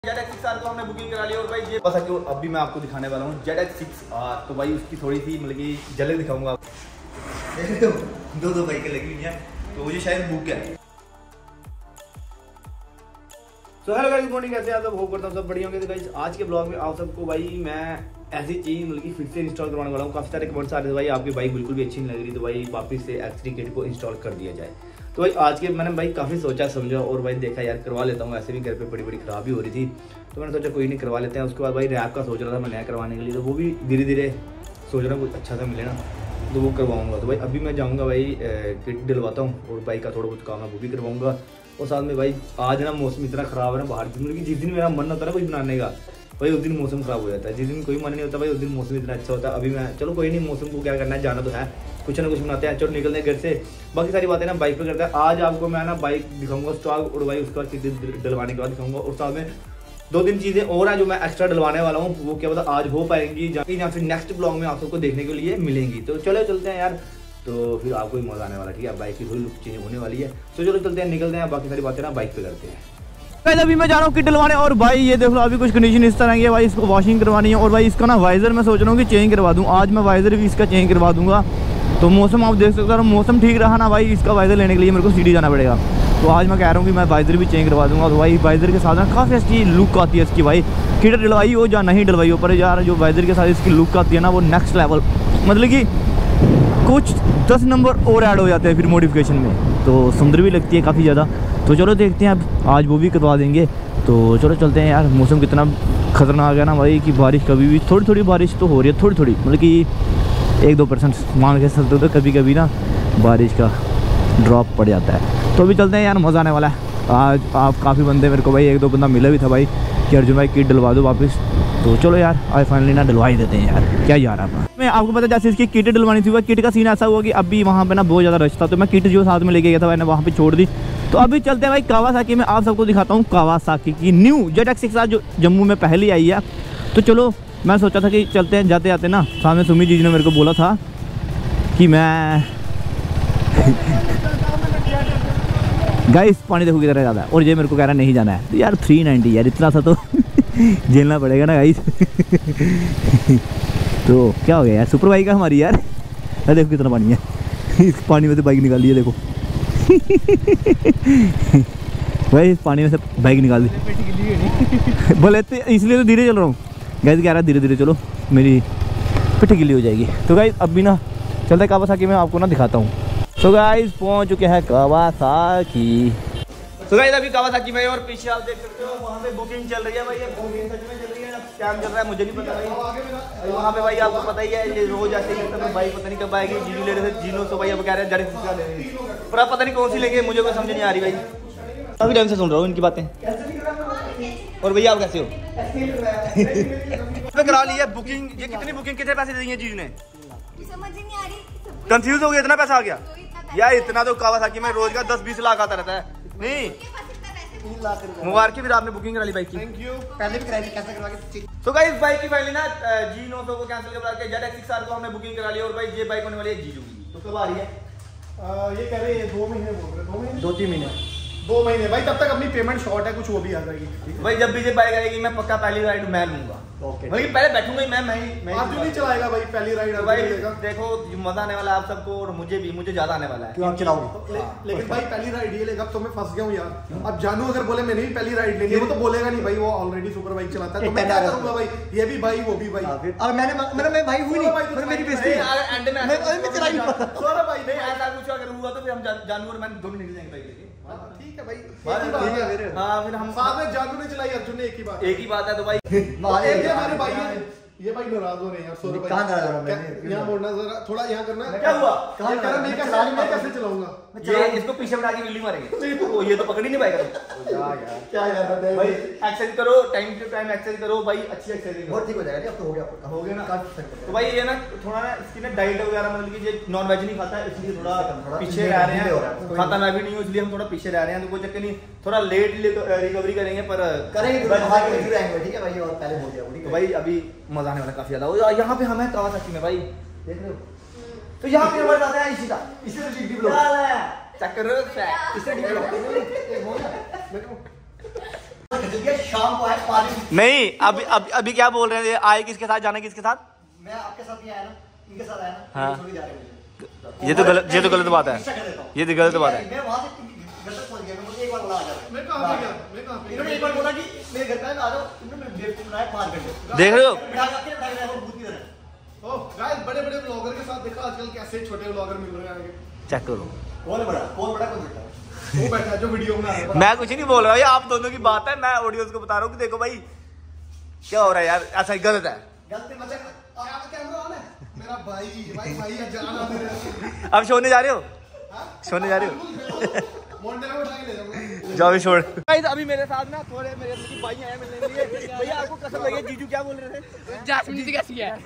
ZX6R को हमने booking करा ली और भाई ये बस अभी मैं आपको दिखाने वाला हूँ ZX6R। तो भाई उसकी थोड़ी सी मतलब कि झलक दिखाऊंगा। दो बाइकें लगी हुई हैं तो मुझे शायद बुक है। तो हेलो गाइस, गुड मॉर्निंग। कैसे आप सब? होप करता हूँ सब बढ़िया होंगे। तो गाइस आज के ब्लॉग में आप सबको भाई मैं ऐसी चीज मतलब कि फिर से इंस्टॉल करवाने वाला हूँ। काफी सारे कमेंट्स आ रहे थे भाई आपकी बाइक बिल्कुल भी अच्छी नहीं लग रही, तो भाई वापस से X3 किट को इंस्टॉल कर दिया जाए। तो भाई आज के मैंने भाई काफ़ी सोचा समझा और भाई देखा यार करवा लेता हूँ। ऐसे भी घर पे बड़ी बड़ी खराबी हो रही थी तो मैंने सोचा कोई नहीं करवा लेते हैं। उसके बाद भाई रैप का सोच रहा था मैं नया करवाने के लिए, तो वो भी धीरे धीरे सोच रहा हूँ कुछ अच्छा सा मिले ना तो वो करवाऊँगा। तो भाई अभी मैं जाऊँगा भाई किट डलवाता हूँ और बाइक का थोड़ा बहुत काम है वो भी करवाऊँगा। और साथ में भाई आज ना मौसम इतना ख़राब है ना बाहर की, मतलब जिस दिन मेरा मन होता है ना कुछ बनाने का भाई उस दिन मौसम ख़राब हो जाता है। जिस दिन कोई मन नहीं होता भाई उस दिन मौसम इतना अच्छा होता है। अभी मैं चलो कोई नहीं, मौसम को क्या करना है, जाना तो है, कुछ ना कुछ बनाते हैं। चलो निकलते हैं घर से, बाकी सारी बातें ना बाइक पे करते हैं। आज आपको मैं ना बाइक दिखाऊंगा स्टॉक और भाई उसका किट डलवाने के बाद दिखाऊंगा। और साथ में दो तीन चीज़ें और हैं जो मैं एक्स्ट्रा डलवाने वाला हूँ, वो क्या पता आज हो पाएंगी या फिर नेक्स्ट ब्लॉग में आप सबको देखने के लिए मिलेंगी। तो चलो चलते हैं यार, तो फिर आपको भी मजा आने वाला। ठीक है, बाइक की थोड़ी लुक चेंज होने वाली है। तो चलो चलते हैं, निकलते हैं, बाकी सारी बातें ना बाइक पे करते हैं। अभी मैं जा रहा हूँ किट डलवाने और भाई ये देख लो अभी कुछ कंडीशन इस तरह की है भाई, इसको वॉशिंग करवानी है। और भाई इसका ना वाइजर मैं सोच रहा हूँ कि चेंज करवा दूँ। आज मैं वाइजर भी इसका चेंज करवा दूंगा। तो मौसम आप देख सकते हो, मौसम ठीक रहा ना भाई, इसका वाइजर लेने के लिए मेरे को सीढ़ी जाना पड़ेगा। तो आज मैं कह रहा हूँ कि मैं वाइजर भी चेंज करवा दूंगा। तो भाई वाइजर के साथ ना काफ़ी अच्छी लुक आती है इसकी भाई, किट डलवाई हो या नहीं डलवाई हो, पर यार जो वाइजर के साथ इसकी लुक आती है ना वो नेक्स्ट लेवल, मतलब कि कुछ 10 नंबर और ऐड हो जाते हैं फिर मॉडिफिकेशन में, तो सुंदर भी लगती है काफ़ी ज़्यादा। तो चलो देखते हैं, अब आज वो भी करवा देंगे। तो चलो चलते हैं यार। मौसम कितना खतरनाक है ना भाई कि बारिश कभी भी थोड़ी थोड़ी बारिश तो हो रही है, थोड़ी थोड़ी मतलब कि 1-2% मान के चलते तो कभी कभी ना बारिश का ड्रॉप पड़ जाता है। तो अभी चलते हैं यार, मज़ा आने वाला है। आज आप काफ़ी बंदे मेरे को भाई 1-2 बंदा मिला भी था भाई कि अर्जुन भाई किट डलवा दो वापस। तो चलो यार आज फाइनली ना डलवा ही देते हैं यार, क्या यार अपना। मैं आपको पता जैसे इसकी किट डलवानी थी, वह किट का सीन ऐसा हुआ कि अभी वहाँ पे ना बहुत ज़्यादा रश था, तो मैं किट जो साथ में लेके गया था मैंने वहाँ पे छोड़ दी। तो अभी चलते हैं भाई कावासाकी में, आप सबको दिखाता हूँ कावासाकी की न्यू ZX6R जो जम्मू में पहले आई है। तो चलो मैं सोचा था कि चलते हैं, जाते जाते ना सामने सुमी जी ने मेरे को बोला था कि मैं गाइस पानी देखो किधर ज़्यादा है और ये मेरे को कह रहा नहीं जाना है। तो यार 390 यार इतना सा तो झेलना पड़ेगा ना गाइस। तो क्या हो गया यार, सुपर बाइक है हमारी यार। अरे देखो कितना पानी है, इस पानी में से बाइक निकाल ली है देखो। भाई इस पानी में से बाइक निकाल दी बोले इसलिए तो धीरे चल रहा हूँ गाइस। कह रहा धीरे धीरे चलो मेरी पिट्ठी गिल्ली हो जाएगी। तो गाइस अभी ना चलता है कावासाकी में, आपको ना दिखाता हूँ। तो गाइस पहुँच चुके हैं कावासाकी। तो गाइस अभी कावासाकी में और पीछे आप देख सकते हो वहाँ पे बुकिंग चल रही है भाई, ये बुकिंग सच में चल रही है। क्या चल रहा है मुझे नहीं पता भाई। वहाँ पे भाई आपको पता ही है ये रोज ऐसे ही करता है, बाइक पता नहीं कब आएगी। जीनू ले रहे थे, जीनू तो भाई अब कह रहे हैं ZX6R ले रहे हैं, पर आप पता नहीं कौन सी लेंगे, मुझे कोई समझ नहीं आ रही भाई। काफी टाइम से सुन रहा हूँ इनकी बातें। और भैया आप कैसे हो? करा ली है बुकिंग। ये कितनी बुकिंग, कितने पैसे दिए जीजू ने? समझ नहीं आ रही, कंफ्यूज हो गया, इतना पैसा आ गया यार। इतना तो कावासाकी में रोज का 10-20 लाख आता रहता है। नहीं मुबारक फिर आपने बुकिंग करा ली बाइक की। Thank you. पहले भी कराई थी, कैसे करवा के। तो गाइस बाइक की फाइनली ना G900 को कैंसिल करा के ZX6R को हमने बुकिंग करा ली। और भाई ये बाइक होने वाली है जीजू की। तो कब आ रही है? ये कह रहे हैं 2 महीने बोल रहे, 2 महीने 2-3 महीने 2 महीने भाई। तब तक अपनी पेमेंट शॉर्ट है, कुछ वो भी आ जाएगी भाई। जब भी ये बाइक आएगी मैं पक्का पहली राइड मैं लूंगा। ओके मतलब पहले बैठूंगा ही मैं आज नहीं चलाएगा भाई, पहली राइड तो भाई देखो मजा आने वाला है आप सबको और मुझे भी, मुझे ज्यादा आने वाला है। क्यों आप चलाओगे? लेकिन भाई पहली राइड ये लेगा, तो मैं फंस गया हूँ यार। अब जानू अगर बोले मैंने भी पहली राइड लेनी है, वो तो बोलेगा नहीं भाई, वो ऑलरेडी सुपर बाइक चलाता है। तो मैं क्या करूंगा भाई, ये भी भाई वो भी भाई। अब मैंने भाई हुई नहीं, मेरी बेइज्जती है। एंड में मैं चला नहीं पाता। छोड़ो भाई, नहीं ऐसा कुछ अगर हुआ तो फिर हम जानू और मैं दोनों निकल जाएंगे बाइक लेके। ठीक है भाई, हाँ फिर हम साथ में जानू ने चलाई, अर्जुन ने एक ही बात है। तो भाई हमारे भाई ये भाई नाराज हो रहे हैं यार। सो भाई कहां नाराज हो रहा है? यहां मोड़ना जरा, थोड़ा यहां करना। क्या हुआ? कहां कर मैं कैसे चलाऊंगा? ये इसको पीछे बढ़ा के बिल्ली मारेंगे। तो ये तो पकड़ ही नहीं पाएगा। क्या यार भाई एक्सरसाइज करो, टाइम टू टाइम एक्सरसाइज करो भाई, अच्छी एक्सरसाइज करो, बहुत ठीक हो जाएगा। अब तो हो गया ना। तो भाई ये ना थोड़ा ना इसकी ना डाइट वगैरह मतलब कि ये नॉन वेज नहीं खाता है, इसलिए थोड़ा पीछे रह रहे हैं। खाता मैं भी नहीं हूँ इसलिए हम थोड़ा पीछे रह रहे हैं। तो कोई चक्कर नहीं, थोड़ा लेट रिकवरी करेंगे पर करेंगे। ठीक है भाई, और पहले बोल दिया। तो भाई अभी मजा आने वाला काफी ज्यादा। यहाँ पे हम है कावासाकी में भाई, देख रहे हो? तो यहाँ पे हमारे दादा है इसी चेक कर रहे हो, इससे शाम को है पानी। नहीं अभी क्या बोल रहे थे, आए किसके साथ, जाना किसके साथ? मैं आपके साथ ही आया ना, इनके साथ आया ना। हाँ। छोड़ जा रहे मुझे। ये तो गलत बात है, ये तो गलत बात है। मैं वहां से गलत पहुंच गया, मुझे एक बार बोला आ जा। मैं कहां पे गया? मैं कहां पे? इन्होंने एक बार बोला कि मेरे घर पे आ जाओ, इन्होंने बेवकूफ बनाया 5 घंटे। देख रहे हो बिठा के बैठा के वो भूत की तरह। ओ गाइस, बड़े-बड़े ब्लॉगर के साथ देखा आजकल कैसे छोटे ब्लॉगर मिल रहे हैं आगे। चेक करो, कौन बड़ा कौन छोटा? वो बैठा है जो वीडियो बना रहा है। मैं कुछ नहीं बोल रहा भाई, आप दोनों की बात है, मैं ऑडियंस को बता रहा हूँ कि देखो भाई क्या हो रहा है यार, ऐसा गलत है। गलती मचक आपका कैमरा ऑन है? मेरा भाई है, जाना मेरे। अब सोने जा रहे हो? सोने जा रहे हो? मोंडे में उठा के ले जाऊंगा। जाओ छोड़। अभी मेरे साथ ना थोड़े मेरे भाई आए मिलने के लिए। भैया आपको कसम लगे, जीजू क्या बोल रहे थे? जासमीन जी कैसी है?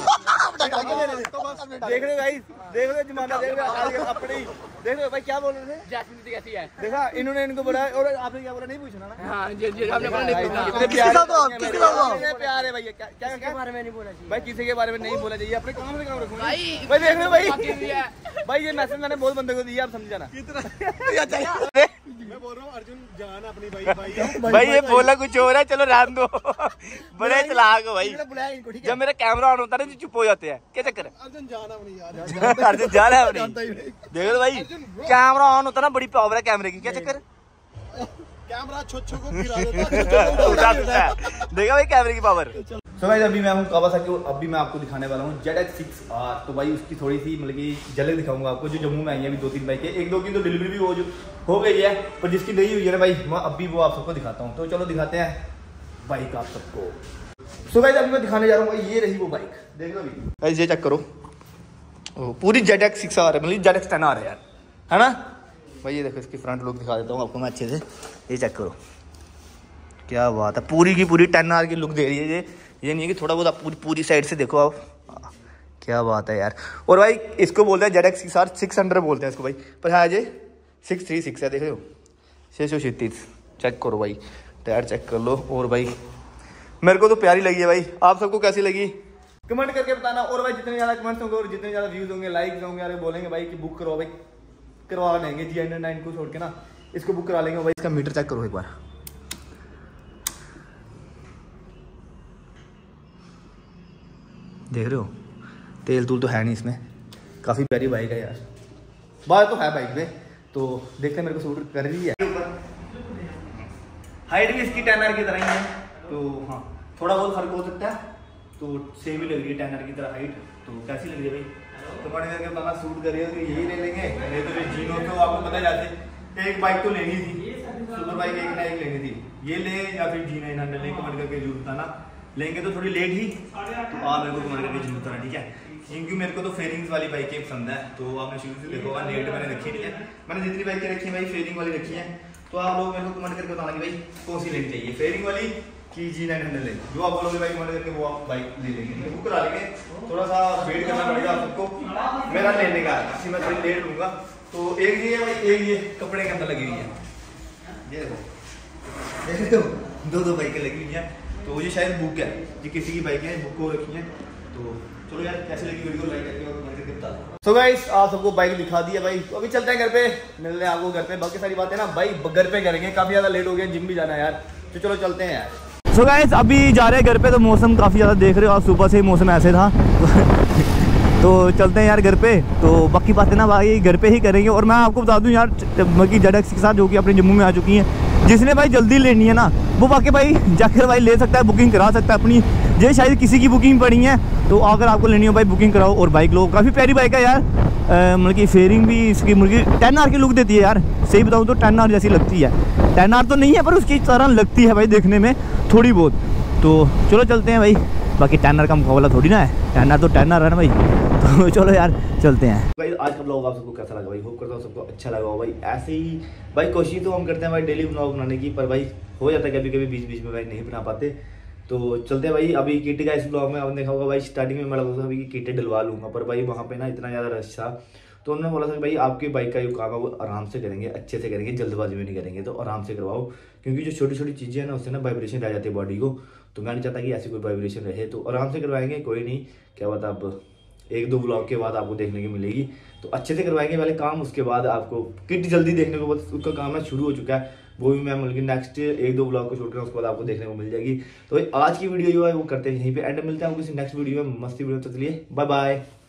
देख रहे हो भाई, देख रहे हो जमाना, देख रहे हो अपने ही, देख रहे हो भाई क्या बोल रहे थे? जासमीन जी कैसी है? देखा इन्होंने इनको बोला, और आपने क्या बोला, नहीं पूछना ना? हाँ जी आपने बोला नहीं पूछना। किसके साथ हो आप? किसके साथ हो? प्यार है भैया, क्या किसके बारे में नहीं बोला चाहिए भाई, किसी के बारे में नहीं बोला चाहिए, अपने काम से काम रखो भाई। भाई देख रहे हो भाई, बाकी भी है। भाई ये मैसेज मैंने बहुत बंदे को दिया, आप समझ जाना। मैं बोल रहा हूँ अर्जुन जान अपनी भाई भाई ये बोला कुछ हो रहा है, चलो रहने दो। बड़े चलाक हो भाई, जब मेरा कैमरा ऑन होता है ना तो चुप हो जाते हैं, क्या चक्कर है? अर्जुन जान अपनी यार। अर्जुन जा रहा है अपनी। देखो तो भाई कैमरा ऑन होता है ना, बड़ी पावर है कैमरे की, क्या चक्कर है? कैमरा छोछो को गिरा देता है। देखा भाई कैमरे की पावर। सो गाइस अभी मैं हूँ कावासाकी और अभी मैं आपको दिखाने वाला हूँ ZX6R। तो भाई उसकी थोड़ी सी मतलब कि झलक दिखाऊंगा आपको, जो जम्मू में आई है अभी 2-3 बाइक है, 1-2 की तो डिलीवरी भी हो गई है, पर जिसकी नहीं हुई है ना भाई मैं अभी वो आप सबको दिखाता हूँ। तो चलो दिखाते हैं बाइक आप सबको। सो गाइस अभी मैं दिखाने जा रहा हूँ, ये रही वो बाइक, देख लो अभी ये चेक करो, पूरी ZX6R है, मतलब ZX10R है यार, है ना भाई। ये देखो इसकी फ्रंट लुक दिखा देता हूँ आपको मैं अच्छे से, ये चेक करो क्या बात है, पूरी की पूरी 10R की लुक दे रही है ये नहीं है कि थोड़ा बहुत आप पूरी साइड से देखो आप, क्या बात है यार। और भाई इसको बोलते हैं ZX6R 600 बोलते हैं इसको भाई, पर हाँ ये 636 है, देख रहे हो 636। चेक करो भाई, टायर चेक कर लो। और भाई मेरे को तो प्यारी लगी है भाई, आप सबको कैसी लगी कमेंट करके बताना। और भाई जितने ज़्यादा कमेंट्स होंगे और जितने ज़्यादा व्यूज़ होंगे, लाइक्स होंगे, अरे बोलेंगे भाई कि बुक करवाओ भाई, करवा लेंगे। G9 को छोड़ के ना इसको बुक करा लेंगे भाई। इसका मीटर चेक करो एक बार, देख रहे हो तेल तूल तो है नहीं इसमें, काफ़ी प्यारी बाइक है यार, बात तो है बाइक में। तो देखते हैं मेरे को सूट कर रही है। हाइट भी इसकी 10R की तरह ही है, तो हाँ थोड़ा बहुत फर्क हो सकता है, तो सेम ही लग रही है 10R की तरह हाइट। तो कैसी लग रही है भाई, तो मैंने करके बताना, सूट कर रही है तो यही ले लेंगे, नहीं तो ये जीनो तो आपको पता जाते एक बाइक तो लेनी थी, सुपर बाइक एक ना एक लेनी थी, ये ले या फिर G900 ले, कमेंट करके जरूर बताना। लेंगे तो थोड़ी लेट ही, तो आप मेरे को कमेंट करके जरूर बताना, ठीक है। क्योंकि मेरे को तो फेयरिंग्स वाली बाइकें पसंद है, तो आपने शुरू से देखा होगा, लेट मैंने रखी नहीं है, मैंने जितनी बाइकें रखी हैं भाई फेयरिंग वाली रखी हैं। तो आप लोग मेरे को कमेंट करके बताना कि भाई कौन सी लेनी चाहिए, फेयरिंग वाली कि G900 ले, जो आप बोलोगे भाई कमेंट करके वो आप बाइक ले लेंगे, बुक करा लेंगे। थोड़ा सा वेट करना पड़ेगा आप सबको, मेरा लेने का इसी मैं थोड़ी लेट लूँगा। तो एक ये भाई, एक ये कपड़े के अंदर लगी हुई है, ये देखो दो बाइकें लगी हुई हैं, तो ये शायद बुक है, ये किसी की बाइक है, बुक हो रखी है। तो चलो यार कैसे लगी वीडियो, लाइक करके और कमेंट करके बता दो। सो गाइस आप सबको बाइक दिखा दी है भाई, तो अभी चलते हैं घर पे, मिलने आपको घर पे, बाकी सारी बातें ना भाई घर पे करेंगे, काफी ज्यादा लेट हो गया, जिम भी जाना है यार, तो चलो चलते हैं यार। सो गाइस अभी जा रहे हैं घर पे, तो मौसम काफी ज्यादा देख रहे हो, आज सुबह से ही मौसम ऐसे था। तो चलते हैं यार घर पे, तो बाकी बातें ना भाई घर पे ही करेंगे। और मैं आपको बता दूं यार बाकी ZX के साथ जो कि अपने जम्मू में आ चुकी हैं, जिसने भाई जल्दी लेनी है ना वो बाकी भाई जाकर भाई ले सकता है, बुकिंग करा सकता है अपनी, ये शायद किसी की बुकिंग पड़ी है, तो अगर आपको लेनी हो भाई बुकिंग कराओ और बाइक लो। काफ़ी प्यारी बाइक है यार, मतलब कि फेयरिंग भी इसकी मतलब 10R की लुक देती है यार, सही बताऊँ तो 10R जैसी लगती है, 10R तो नहीं है पर उसकी तरह लगती है भाई देखने में थोड़ी बहुत। तो चलो चलते हैं भाई, बाकी 10R का मुकाबला थोड़ी ना है, 10R तो 10R है ना भाई, तो चलो यार चलते हैं भाई। आज का ब्लॉग आप सबको कैसा लगा भाई, होप करता हूँ सबको अच्छा लगा हो भाई। ऐसे ही भाई कोशिश तो हम करते हैं भाई डेली ब्लॉग बनाने की, पर भाई हो जाता है कभी कभी बीच बीच में भाई नहीं बना पाते। तो चलते हैं भाई। अभी किट का इस ब्लॉग में आपने देखा होगा भाई, स्टार्टिंग में मैं लगा था कि किट डलवा लूँगा, पर भाई वहाँ पे ना इतना ज़्यादा रश था, तो उन्होंने बोला था कि भाई आपकी बाइक का जो काम है वो आराम से करेंगे, अच्छे से करेंगे, जल्दबाजी में नहीं करेंगे, तो आराम से करवाओ, क्योंकि जो छोटी छोटी चीज़ें हैं ना उससे ना वाइब्रेशन रह जाती है बॉडी को, तो मैं नहीं चाहता कि ऐसी कोई वाइब्रेशन रहे, तो आराम से करवाएंगे, कोई नहीं, क्या बात अब 1-2 ब्लॉग के बाद आपको देखने को मिलेगी, तो अच्छे से करवाएंगे पहले काम, उसके बाद आपको किट जल्दी देखने को, बस उसका काम है शुरू हो चुका है, वो भी मैं मतलब नेक्स्ट 1-2 ब्लॉग को शूट करूँ, उसके बाद आपको देखने को मिल जाएगी। तो भाई आज की वीडियो जो है वो करते हैं यहीं पे एंड, मिलते हैं किसी नेक्स्ट वीडियो में मस्ती वीडियो। तो चलिए बाय बाय।